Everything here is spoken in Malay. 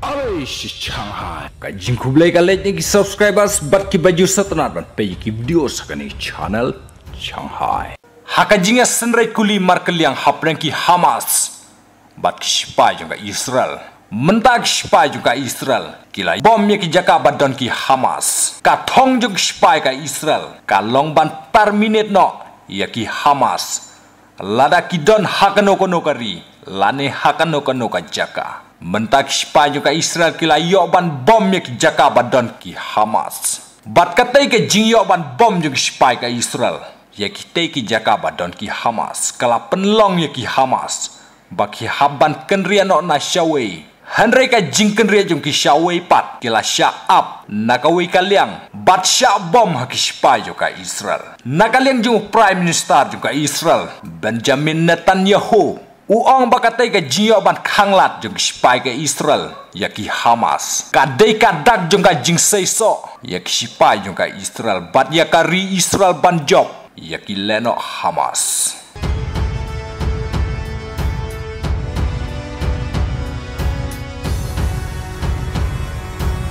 Shanghai. Kajing kublai kalet ni subscribers bat ki baju satnat ban pe ki video sakani channel Shanghai. Hakajinga senrai kuli markel yang hapreng ki Hamas. Bat ki spy juga Israel. Mentak spy juga Israel. Kila bom ye ki jaka badon ki Hamas. Ka thong jung spy ka Israel. Ka long ban per minute no ya ki Hamas. Lada ki don hakano kono kari. Lane hakano kono ka jaka. Mentak spy juga Israel kila yoban bom ye ki jaka badon ki Hamas. Bat katai ke jing yoban bom jung spy ka Israel. Ya ki te ki jaka badon ki Hamas. Kala penlong ye ki Hamas. Baki haban kenria no na shawei. Handrai ka jing kenria jung ki shawei pat. Kila sha up. Nakawei kaliang. Bat sha bom ha ki spy juga Israel. Nakaliang jung Prime Minister juga Israel. Benjamin Netanyahu. Uang bakatai ke jing ban khanglat jung spy ke Israel ya ki Hamas. Kadai kadak jung ka jing seiso ya ki spy jung ka Israel. Bat ya kari Israel ban job ya ki leno Hamas.